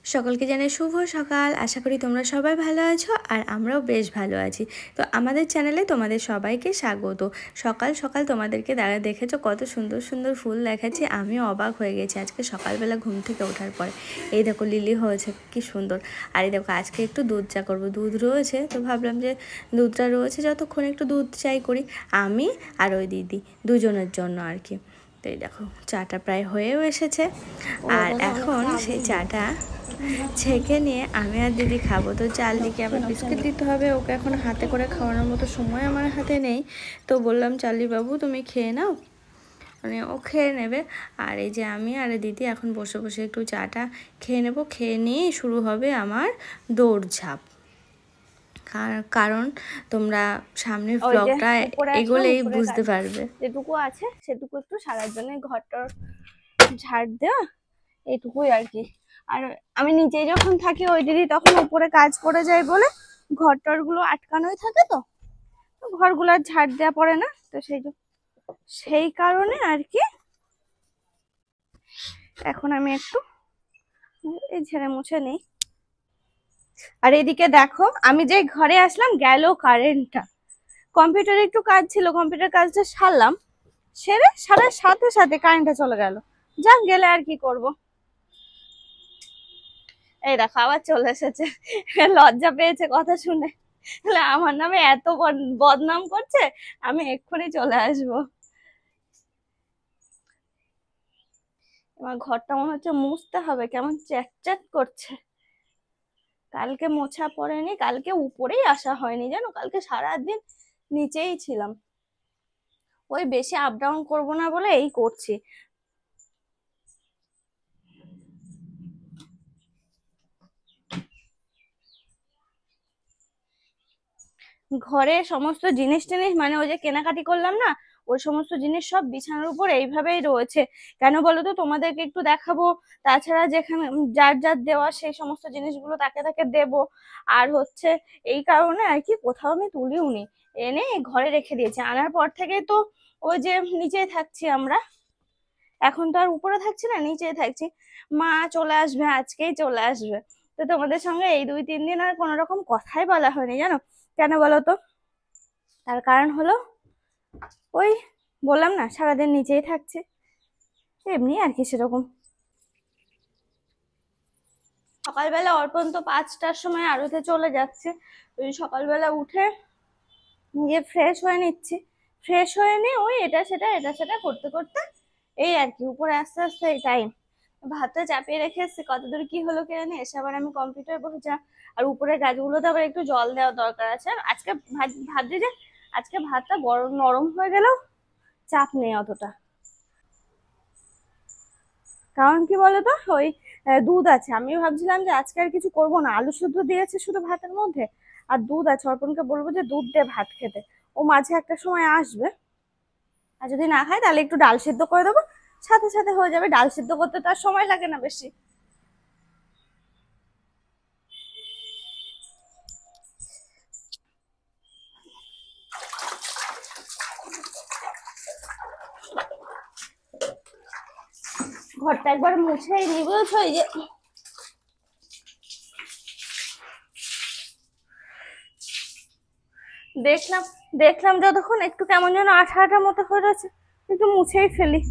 সকলকে জানাই শুভ সকাল। আশা করি তোমরা সবাই ভালো আছো আর আমরাও বেশ ভালো আছি। তো আমাদের চ্যানেলে তোমাদের সবাইকে স্বাগত। সকাল সকাল তোমাদেরকে দেখেছো কত সুন্দর সুন্দর ফুল দেখাচ্ছি। আমিও অবাক হয়ে গেছি আজকে সকালবেলা ঘুম থেকে ওঠার পরে। এই দেখো লিলি হয়েছে কি সুন্দর। আর এই দেখো আজকে একটু দুধ চা করবো, দুধ রয়েছে তো ভাবলাম যে দুধটা রয়েছে যতক্ষণ একটু দুধ চাই করি আমি আর ওই দিদি দুজনের জন্য আর কি। তো এই দেখো চাটা প্রায় হয়েও এসেছে আর এখন সেই চাটা ছেঁকে নিয়ে আমি আর দিদি খাবো। তো চার্লিকে আবার বিস্কিট দিতে হবে, ওকে এখন হাতে করে খাওয়ানোর মতো সময় আমার হাতে নেই। তো বললাম চার্লি বাবু তুমি খেয়ে নাও, মানে ও খেয়ে নেবে। আর এই যে আমি আর দিদি এখন বসে বসে একটু চাটা খেয়ে নেবো, খেয়ে নিয়েই শুরু হবে আমার দৌড়ঝাঁপ। কারণ তোমরা সামনের ব্লগটা এগোলেই বুঝতে পারবে। যেটুকু আছে সেটুকু একটু সারার জন্য ঘরটার ঝাড় দেওয়া এইটুকুই আর কি। আর আমি নিচে যখন থাকি ওই দিদি তখন উপরে কাজ করে যায় বলে ঘরটর গুলো আটকানোই থাকে, তো ঘরগুলো ঝাড় দেওয়া পড়ে না, তো সেই কারণে আর কি এখন আমি একটু এই ঝেড়ে মুছে নেই। আর এদিকে দেখো আমি যে ঘরে আসলাম গেল কারেন্টটা। কম্পিউটারে একটু কাজ ছিল, কম্পিউটার কাজটা সারলাম, সারার সাথে সাথে কারেন্টটা চলে গেল। যাক গেলে আর কি করব। এই দেখো আবার চলে এসেছে, লজ্জা পেয়েছে কথা শুনে, আমার নামে এত বদনাম করছে, আমি এক্ষুনি চলে আসবো। আমার ঘরটা মনে হচ্ছে মুছতে হবে, কেমন চ্যাট করছে। কালকে মোছা পড়েনি, কালকে উপরেই আসা হয়নি জানো, কালকে সারাদিন নিচেই ছিলাম। ওই বেশি আপ ডাউন করবো না বলে এই করছি। ঘরে সমস্ত জিনিস টিনিস মানে ওই যে কেনাকাটি করলাম না, ওই সমস্ত জিনিস সব বিছানার উপর এইভাবেই রয়েছে। কেন বলো তো, তোমাদেরকে একটু দেখাবো, তাছাড়া যেখানে যার যার দেওয়া সেই সমস্ত জিনিসগুলো তাকে তাকে দেব। আর হচ্ছে এই কারণে আর কি কোথাও আমি তুলিও নি, এনে ঘরে রেখে দিয়েছি। আনার পর থেকে তো ওই যে নিচেই থাকছি আমরা, এখন তো আর উপরে থাকছি না, নিচেই থাকছি। মা চলে আসবে, আজকেই চলে আসবে। তো তোমাদের সঙ্গে এই 2-3 দিন আর কোনো রকম কথাই বলা হয়নি জানো। কেন বলো তো, তার কারণ হলো ওই বললাম না সারাদিন নিচেই থাকছে, এমনি আর কি সেরকম। সকালবেলা অর্পণ তো 5টার সময় আড়তে চলে যাচ্ছে। ওই সকালবেলা উঠে গিয়ে ফ্রেশ হয়ে নিচ্ছি, ফ্রেশ হয়ে নিয়ে ওই এটা সেটা করতে করতে এই আর কি উপরে আস্তে আস্তে এই টাইম। ভাতটা চাপিয়ে রেখে এসছি, কতদূর কি হলো কে জানি, এসে আবার আমি কম্পিউটারে বসে আর উপরে গাছগুলোতে আবার একটু জল দেওয়া দরকার আছে। আর আজকে ভাত দিয়ে যে আজকে ভাতটা গরম নরম হয়ে গেলেও চাপ নেই অতটা। কারণ কি বলতো, ওই দুধ আছে, আমি ভাবছিলাম যে আজকে আর কিছু করবো না, আলু শুদ্ধ দিয়েছে শুধু ভাতের মধ্যে, আর দুধ আছে, অর্পণকে বলবো যে দুধ দিয়ে ভাত খেতে। ও মাঝে একটা সময় আসবে, আর যদি না খায় তাহলে একটু ডাল সিদ্ধ করে দেবো, সাথে সাথে হয়ে যাবে। ডাল সিদ্ধ করতে তো আর সময় লাগে না বেশি। ঘরটা একবার মুছেই নি বুঝেছো, এই যে দেখলাম দেখলাম যতক্ষণ একটু কেমন যেন আঠা আঠা মতো হয়ে রয়েছে, একটু মুছেই ফেলি।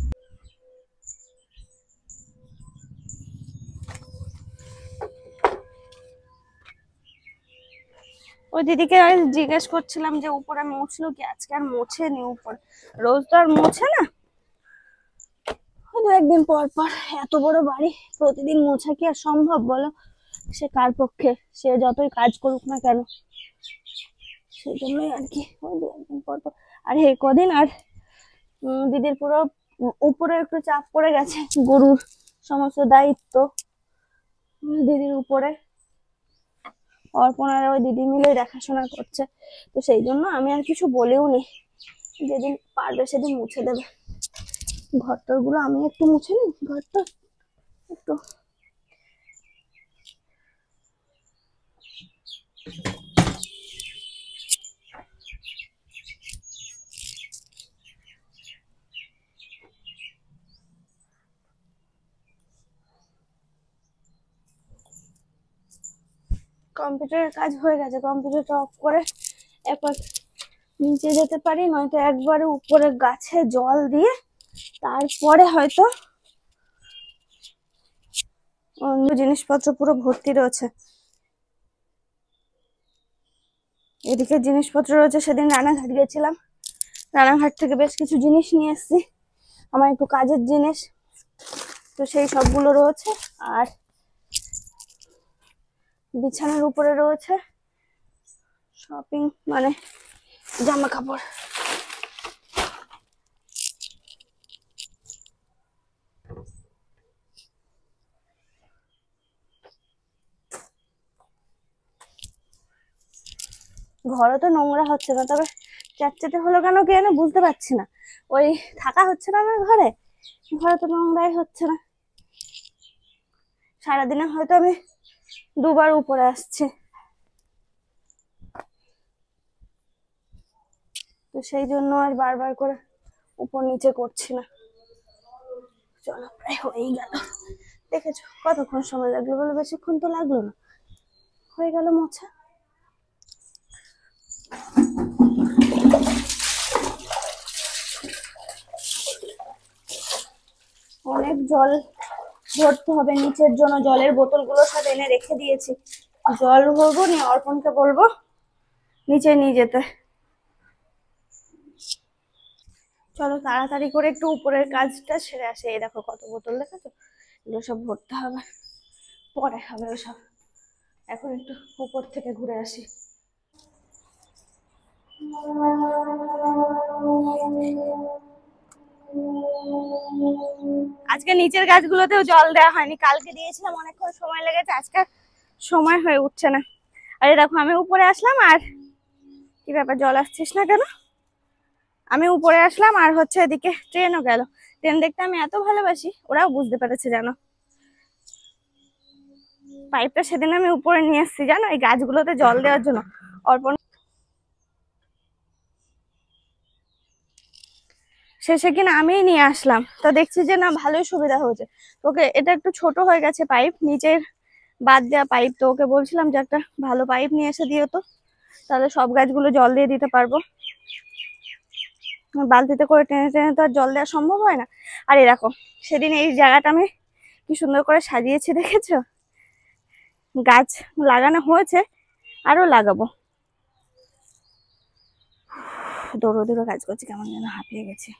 ওই দিদিকে জিজ্ঞেস করছিলাম যে উপরে মুছলো কি, আজকে আর মোছেনি উপরে, রোজ তো আর মোছে না, 2-1 দিন পর পর। এত বড় বাড়ি প্রতিদিন মোছা কি আর সম্ভব বলো, সে কার পক্ষে, সে যতই কাজ করুক না কেন। সেই জন্যই আর কি ওই 2-1 দিন পর পর। আর এই কদিন আর দিদির পুরো উপরে একটু চাপ পড়ে গেছে, গরুর সমস্ত দায়িত্ব দিদির উপরে, অর্পণারা ওই দিদি মিলে দেখাশোনা করছে। তো সেই জন্য আমি আর কিছু বলেও নি, যেদিন পারবে সেদিন মুছে দেবে। ঘরটার গুলো আমি একটু মুছে নি, ঘরটা একটু কম্পিউটারের কাজ হয়ে গেছে, কম্পিউটারটা অফ করে একবার নিচে যেতে পারি, নয়তো একবারে উপরে গাছে জল দিয়ে তারপরে হয়তো অন্য জিনিসপত্র পুরো ভর্তি রয়েছে। এদিকে জিনিসপত্র রয়েছে, সেদিন রানাঘাট গেছিলাম, রানাঘাট থেকে বেশ কিছু জিনিস নিয়ে এসেছি, আমার একটু কাজের জিনিস, তো সেই সবগুলো রয়েছে। আর বিছানার উপরে রয়েছে শপিং মানে জামা কাপড়। ঘরও তো নোংরা হচ্ছে না, তবে চ্যাটচ্যাটে হলো কেন কি জানি বুঝতে পারছি না, ওই থাকা হচ্ছে না আমার ঘরে, ঘরে তো নোংরাই হচ্ছে না। সারাদিনে হয়তো আমি দুবার উপরে আসছি, তো সেই জন্য আর বারবার করে উপর নিচে করছি না। চলো প্রায় হয়েই গেল, দেখেছো কতক্ষণ সময় লাগলো বলে? বেশিক্ষণ তো লাগলো না, হয়ে গেল মোছা। অনেক জল ভরতে হবে নিচের জন্য, জলের বোতলগুলো সব এনে রেখে দিয়েছি, জল ভরবো নিয়ে অর্পণকে বলবো নিচে নিয়ে যেতে। চলো তাড়াতাড়ি করে একটু উপরের কাজটা সেরে আসে। এই দেখো কত বোতল, দেখেছো? এগুলো সব ভরতে হবে, পরে হবে ওসব, এখন একটু উপর থেকে ঘুরে আসি। আজকে নিচের গাছগুলোতেও জল দেওয়া হয়নি, কালকে দিয়েছিলাম, অনেকক্ষণ সময় লেগেছে, আজকে সময় হয়ে উঠছে না। আরে দেখো আমি উপরে আসলাম, আর কি ব্যাপার জল আসছিস না কেন? আমি উপরে আসলাম আর হচ্ছে এদিকে ট্রেনও গেল। ট্রেন দেখতে আমি এত ভালোবাসি, ওরাও বুঝতে পেরেছে জানো। পাইপটা সেদিন আমি উপরে নিয়ে এসেছি জানো, এই গাছগুলোতে জল দেওয়ার জন্য। অর্পণ শেষে কিনা আমিই নিয়ে আসলাম, তো দেখছি যে না ভালোই সুবিধা হয়েছে। ওকে এটা একটু ছোট হয়ে গেছে পাইপ, নিচের বাদ দেওয়া পাইপ, তো ওকে বলছিলাম যে একটা ভালো পাইপ নিয়ে এসে দিও তো, তাহলে সব গাছগুলো জল দিয়ে দিতে পারবো। বালতিতে করে টেনে টেনে তো আর জল দেওয়া সম্ভব হয় না। আর এরকম সেদিন এই জায়গাটা আমি কি সুন্দর করে সাজিয়েছি দেখেছো, গাছ লাগানো হয়েছে, আরো লাগাবো। দৌড়ো দৌড়ো কাজ করছি, কেমন যেন হাঁপিয়ে গেছি।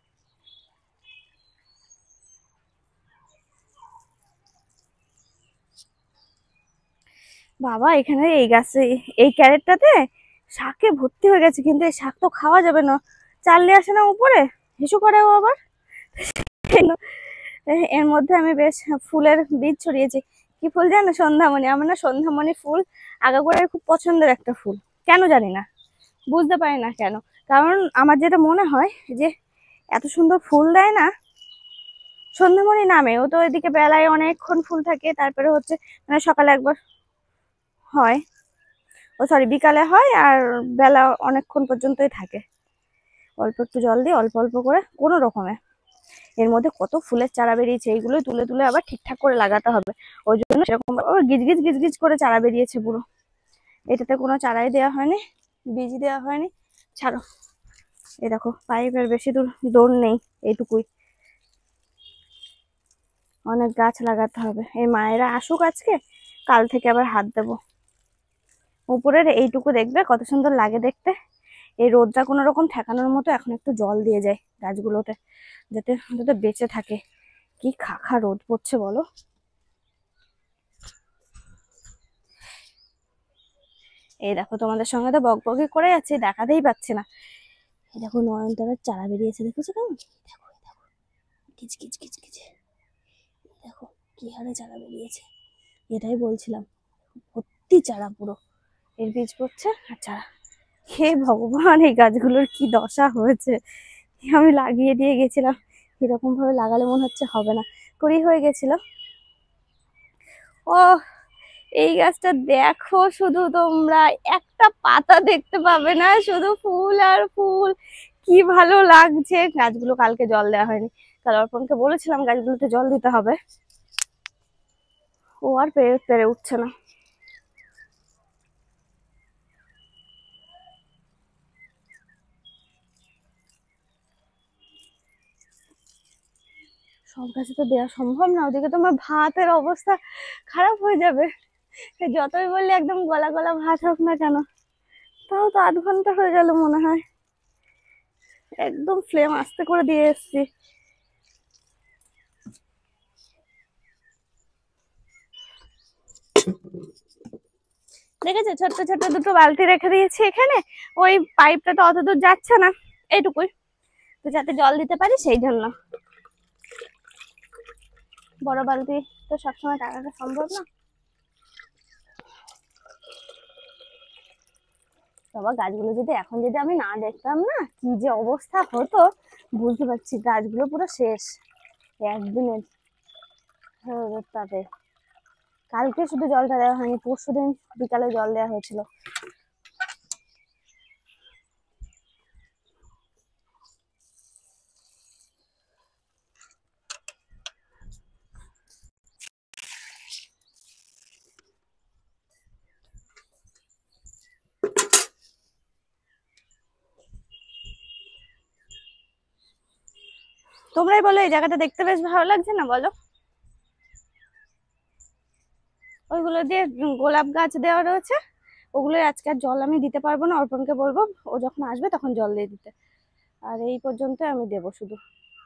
বাবা এখানে এই গাছে এই ক্যারেটটাতে শাকে ভর্তি হয়ে গেছে, কিন্তু এই শাক তো খাওয়া যাবে না, চাললে আসে না উপরে, হিসু করে ও আবার। এর মধ্যে আমি বেশ ফুলের বীজ ছড়িয়েছি। কি ফুল জানো? সন্ধ্যামণি। আমার না সন্ধ্যামণি ফুল আগাগোড়া খুব পছন্দের একটা ফুল, কেন জানি না, বুঝতে পারি না কেন। কারণ আমার যেটা মনে হয় যে এত সুন্দর ফুল দেয় না সন্ধ্যামণি নামে, ও তো এদিকে বেলায় অনেকক্ষণ ফুল থাকে, তারপরে হচ্ছে মানে সকালে একবার হয়, ও সরি বিকালে হয়, আর বেলা অনেকক্ষণ পর্যন্তই থাকে। অল্প একটু জল দিয়ে অল্প অল্প করে কোনো রকমে। এর মধ্যে কত ফুলের চারা বেরিয়েছে, এইগুলো তুলে তুলে আবার ঠিকঠাক করে লাগাতে হবে, ওই জন্য সেরকম গিজ গিজ গিজ গিজ করে চারা বেরিয়েছে পুরো। এটাতে কোনো চারাই দেওয়া হয়নি, বীজ দেওয়া হয়নি, ছাড়ো। এই দেখো পাইপের বেশি দূর দৌড় নেই, এইটুকুই। অনেক গাছ লাগাতে হবে, এই মায়েরা আসুক আজকে, কাল থেকে আবার হাত দেবো। উপরের এইটুকু দেখবে কত সুন্দর লাগে দেখতে, এই রোদটা কোনো রকম ঠেকানোর মতো এখন একটু জল দিয়ে যায় গাছগুলোতে, যাতে অন্তত বেঁচে থাকে। কি খাখা রোদ পড়ছে বলো। এই দেখো তোমাদের সঙ্গে তো বকবকি করে যাচ্ছে, দেখাতেই পাচ্ছে না। এই দেখো নয়নতারার চারা বেরিয়েছে, দেখেছো কেমন? দেখো দেখো কিচ কিচ কিচ কিচ, দেখো কি হারে চারা বেরিয়েছে। এটাই বলছিলাম, ভর্তি চারা পুরো, এর বীজ পড়ছে আর চারা। হে ভগবান, এই গাছগুলোর কি দশা হয়েছে। আমি লাগিয়ে দিয়ে গেছিলাম, এরকম ভাবে লাগালে মনে হচ্ছে হবে না, কুড়ি হয়ে গেছিল। ও এই গাছটা দেখো শুধু, তোমরা একটা পাতা দেখতে পাবে না, শুধু ফুল আর ফুল, কি ভালো লাগছে। গাছগুলো কালকে জল দেওয়া হয়নি, কাল অর্পণকে বলেছিলাম গাছগুলোতে জল দিতে হবে, ও আর পেরে পেরে উঠছে না। সব গাছে তো দেওয়া সম্ভব না, ওদিকে তোমার ভাতের অবস্থা খারাপ হয়ে যাবে। যতই বললে একদম গলা গলা ভাত হোক না কেন, তাও তো 8 ঘন্টা হয়ে গেল মনে হয়। একদম ফ্লেম আস্তে করে দিয়ে এসছি। দেখেছো ছোট্ট ছোট্ট দুটো বালতি রেখে দিয়েছি এখানে, ওই পাইপটা তো অত দূর যাচ্ছে না, এইটুকুই তো যাতে জল দিতে পারি সেই জন্য। বড় বালতি তো সবসময় টাকাটা সম্ভব না। বাবা গাছগুলো যদি এখন যদি আমি না দেখতাম না, কি যে অবস্থা হতো বুঝতে পারছি। গাছগুলো পুরো শেষ একদিনের তাপে। কালকে শুধু জলটা দেওয়া হয়নি, পরশুদিন বিকালে জল দেওয়া হয়েছিল। তোমরাই বলো এই জায়গাটা দেখতে বেশ ভালো লাগছে না বলো? ওইগুলো দিয়ে গোলাপ গাছ দেওয়া রয়েছে, ওগুলো আজকে আর জল আমি দিতে পারবো না, অর্পণকে বলবো ও যখন আসবে তখন জল দিয়ে দিতে। আর এই পর্যন্ত আমি দেবো শুধু।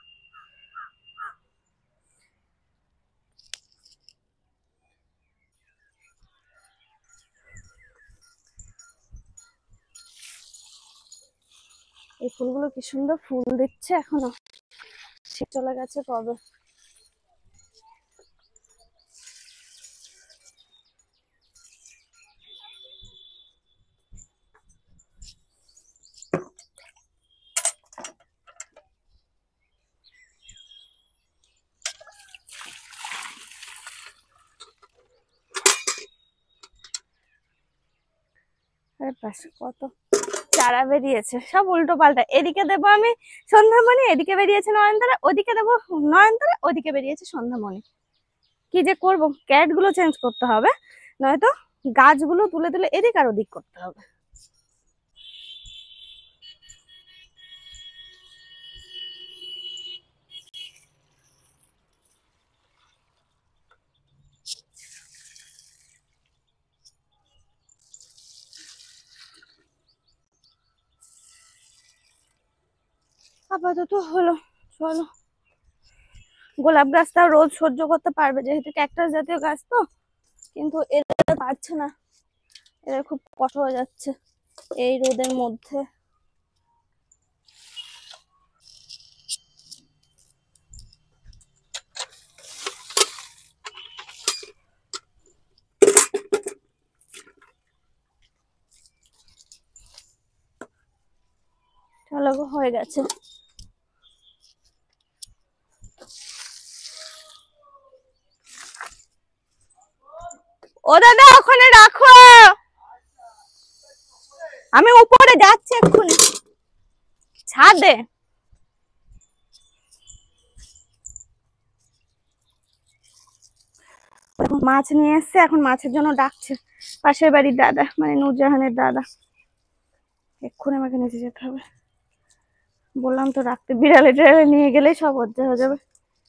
এই ফুলগুলো কি সুন্দর ফুল দিচ্ছে এখনো, শীত চলে গেছে কবে। আরে পাশে কত চারা বেরিয়েছে, সব উল্টো পাল্টা। এদিকে দেবো আমি সন্ধ্যামণি, এদিকে বেরিয়েছে নয়নতারা, ওদিকে দেবো নয়নতারা, ওদিকে বেরিয়েছে সন্ধ্যামণি। কি যে করবো, ক্যারেট গুলো চেঞ্জ করতে হবে, নয়তো গাছগুলো তুলে তুলে এদিক আর ওদিক করতে হবে। আপাতত হলো, চলো। গোলাপ গাছটাও রোদ সহ্য করতে পারবে, যেহেতু ক্যাকটাস জাতীয় গাছ তো, কিন্তু এরা পারছে না, এদের খুব কষ্ট হয়ে যাচ্ছে এই রোদের মধ্যে। চলো হয়ে গেছে। ও দাদা ওখানে রাখো, আমি উপরে যাচ্ছি এক্ষুনি, ছাদে। মাছ নিয়ে এসছে, এখন মাছের জন্য ডাকছে পাশের বাড়ির দাদা, মানে নূরজাহানের দাদা। এক্ষুনি আমাকে নিচে যেতে হবে, বললাম তো রাখতে, বিড়ালে টিড়ালে নিয়ে গেলেই সব হচ্ছে হয়ে যাবে।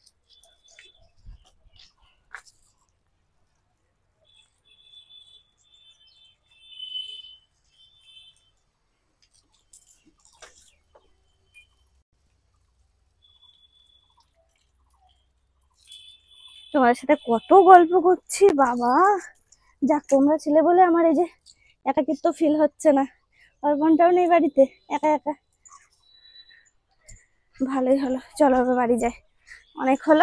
তোমার সাথে কত গল্প করছি বাবা, যাক তোমরা ছিলে বলে আমার এই যে একাকিত্ব ফিল হচ্ছে না। অর্পণটাও নেই বাড়িতে, একা একা, ভালোই হলো। চলো এবার বাড়ি যাই, অনেক হলো।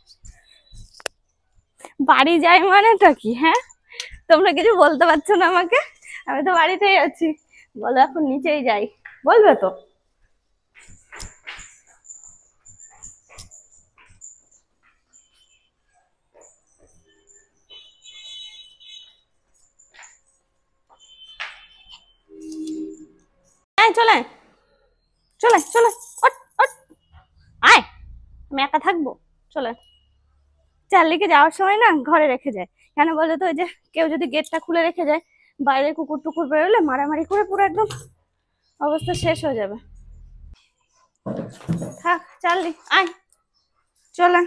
বাড়ি যাই মানেটা কি? হ্যাঁ তোমরা কিছু বলতে পারছো না আমাকে, আমি তো বাড়িতেই আছি। বলো এখন নিচেই যাই, বলবে তো? হ্যাঁ চলে চলে চলে, ওঠ ওঠ, আয়, আমি একা থাকবো, চলে। চার্লিকে যাওয়ার সময় না ঘরে রেখে যায়, কেন বলো তো? ওই যে কেউ যদি গেটটা খুলে রেখে যায়, বাইরে কুকুর টুকুর বেরোলে মারামারি করে পুরো একদম অবস্থা শেষ হয়ে যাবে। থাক চার্লি, আয়। চলেন।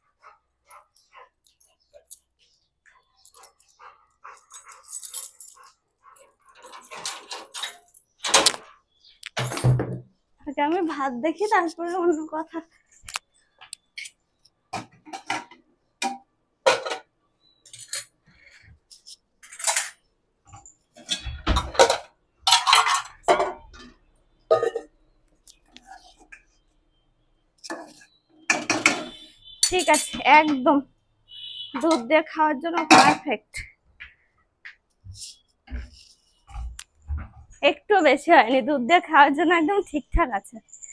আমি ভাত দেখি তারপরে অন্য কথা। ঠিক আছে, একদম দুধ দিয়ে খাওয়ার জন্য পারফেক্ট। একটু বেশি হয়নি, দুধ দিয়ে খাওয়ার জন্য একদম ঠিকঠাক আছে।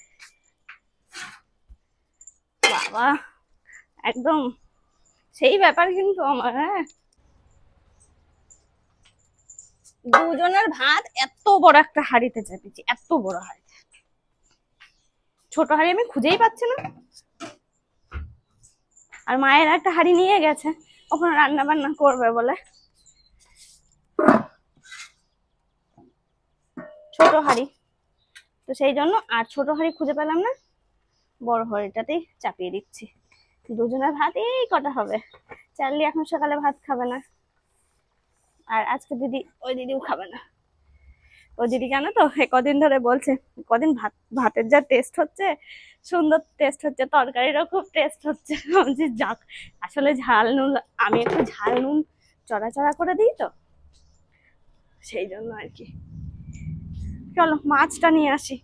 বাবা একদম সেই ব্যাপার কিন্তু আমার। হ্যাঁ, দুজনের ভাত এত বড় একটা হাঁড়িতে চেপেছি, এত বড় হাঁড়িতে। ছোট হাঁড়ি আমি খুঁজেই পাচ্ছি না। আর মায়ের একটা হাঁড়ি নিয়ে গেছে, ওখানে রান্না বান্না করবে বলে। ছোট হাঁড়ি তো সেই জন্য, আর ছোট হাঁড়ি খুঁজে পেলাম না, বড় হাঁড়িটাতেই চাপিয়ে দিচ্ছি। দুজনের ভাত এই কটা হবে। চার্লি এখন সকালে ভাত খাবে না, আর আজকে দিদি, ওই দিদিও খাবে না। ওই দিদি জানো তো কদিন ধরে বলছে, কদিন ভাতের যা টেস্ট হচ্ছে, সুন্দর টেস্ট হচ্ছে, তরকারিরও খুব টেস্ট হচ্ছে। বলছি যাক, আসলে ঝাল নুন, আমি একটু ঝাল নুন চড়া চড়া করে দিই তো, সেই জন্য আর কি। চলো মাছটা নিয়ে আসি।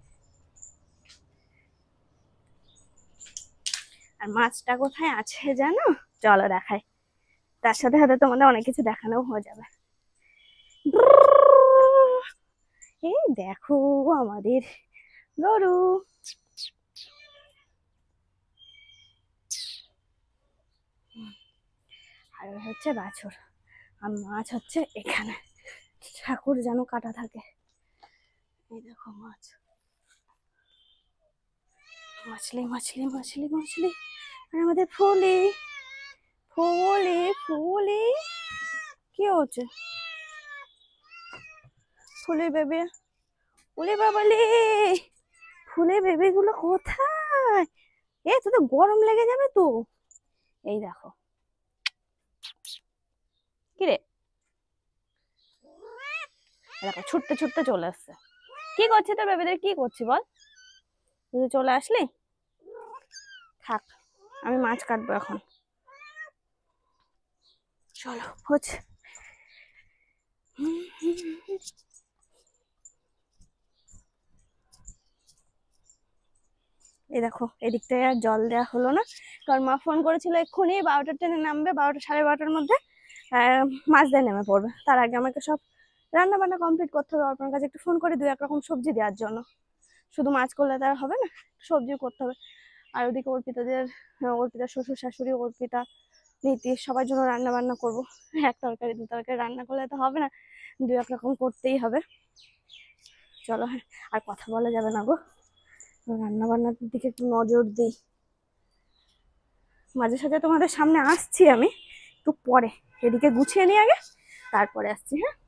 আর মাছটা কোথায় আছে জানো? চলো দেখাই, তার সাথে সাথে তোমাদের অনেক কিছু দেখানো হয়ে যাবে। এই দেখো আমাদের গরু। আর হচ্ছে বাছুর, আর মাছ হচ্ছে এখানে। ঠাকুর যেন কাটা থাকে। এই দেখো মাছ, মাছলি মাছলি মাছলি মাছলি। আর আমাদের ফুলি ফুলি ফুলি, কি হচ্ছে? ফুলি বেবি, ফুলি বাবালি, ফুলি বেবি গুলো কোথায়? এ তোদের গরম লেগে যাবে তো। এই দেখো, কিরে দেখো ছুটতে ছুটতে চলে আসছে। কি করছে তোর বেবিদের? কি করছি বল? তুই চলে আসলি, থাক আমি মাছ কাটবো এখন। চলো হচ্ছে। এই দেখো এদিকটায় আর জল দেওয়া হলো না, কারণ মা ফোন করেছিল এক্ষুনি 12টার ট্রেনে নামবে, 12টা সাড়ে 12টার মধ্যে মাছ দিয়ে নেমে পড়বে। তার আগে আমাকে সব রান্না বান্না কমপ্লিট করতে হবে। অর্পণের কাছে একটু ফোন করে 2-1 রকম সবজি দেওয়ার জন্য, শুধু মাছ করলে তার হবে না, সবজিও করতে হবে। আর ওদিকে অর্পিতার শ্বশুর শাশুড়ি, অর্পিতা, নীতি, সবার জন্য রান্না বান্না করবো। এক তরকারি 2 তরকারি রান্না করলে তো হবে না, 2-1 রকম করতেই হবে। চলো হ্যাঁ, আর কথা বলা যাবে না গো, রান্না বান্নার দিকে একটু নজর দিই। মাঝে সাঝে তোমাদের সামনে আসছি আমি, একটু পরে। এদিকে গুছিয়ে নিই আগে, তারপরে আসছি। হ্যাঁ।